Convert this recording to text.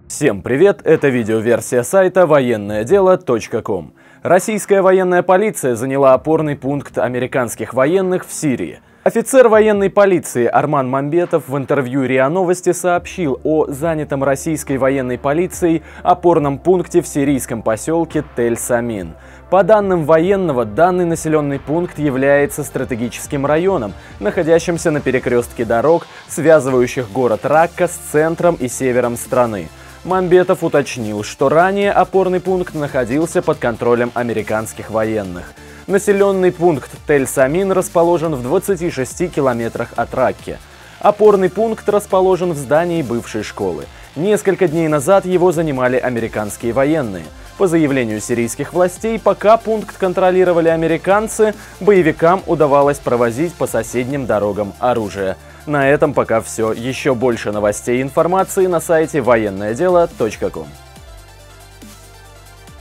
Всем привет! Это видеоверсия сайта военноедело.ком. Российская военная полиция заняла опорный пункт американских военных в Сирии. Офицер военной полиции Арман Мамбетов в интервью РИА Новости сообщил о занятом российской военной полицией опорном пункте в сирийском поселке Тель-Самин. По данным военного, данный населенный пункт является стратегическим районом, находящимся на перекрестке дорог, связывающих город Ракка с центром и севером страны. Мамбетов уточнил, что ранее опорный пункт находился под контролем американских военных. Населенный пункт Тель-Самин расположен в 26 километрах от Ракки. Опорный пункт расположен в здании бывшей школы. Несколько дней назад его занимали американские военные. По заявлению сирийских властей, пока пункт контролировали американцы, боевикам удавалось провозить по соседним дорогам оружие. На этом пока все. Еще больше новостей и информации на сайте военноедело.ком.